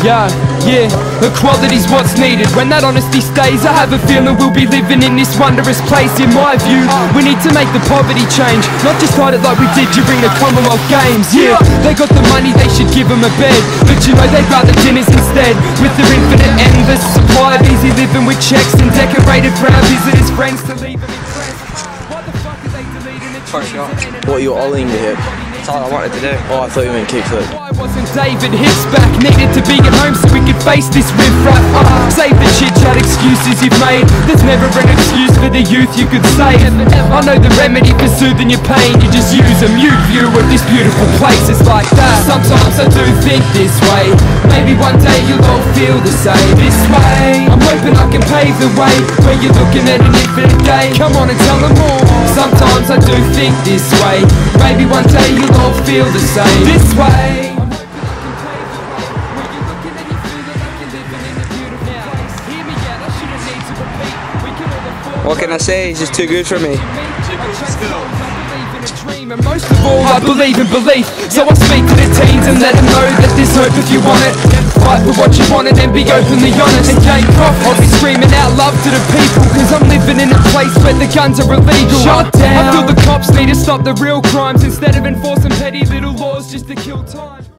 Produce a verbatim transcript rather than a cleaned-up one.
Yeah, yeah, equality's what's needed. When that honesty stays, I have a feeling we'll be living in this wondrous place. In my view, we need to make the poverty change, not just hide it like we did during the Commonwealth Games. Yeah, they got the money, they should give them a bed, but you know they'd rather dinners instead. With their infinite endless supply of easy living with checks and decorated for our visitors' friends to leave them impressed. Why the fuck are they deleting the First shot. What, you're ollying the hip? That's all I wanted to do. Oh, I thought you meant kickflip. Why wasn't David Hicks back? Needed to be at home so we could face this riff-raff. uh, Save the chit-chat excuses you've made. There's never an excuse for the youth you could save. I know the remedy for soothing your pain. You just use a mute view of this beautiful place. It's like that. Sometimes I do think this way. Maybe one day you'll all feel the same. This way, I'm hoping I can pave the way where you're looking at an infinite day. Come on and tell them all. Sometimes I do think this way. Maybe one day you'll all feel the same. This way, I'm hoping I can pave the way where you're looking and you feel that like you're living in a beautiful place. Hear me out, I shouldn't need to repeat. We can all afford. What can I say? He's just too good for me. And most of all, I believe in belief. So I speak to the teens and let them know that there's hope if you want it. Fight for what you want and then be openly honest. And gain profit. I'll be screaming out love to the people, cause I'm living in a place where the guns are illegal. Shut down. I feel the cops need to stop the real crimes instead of enforcing petty little laws just to kill time.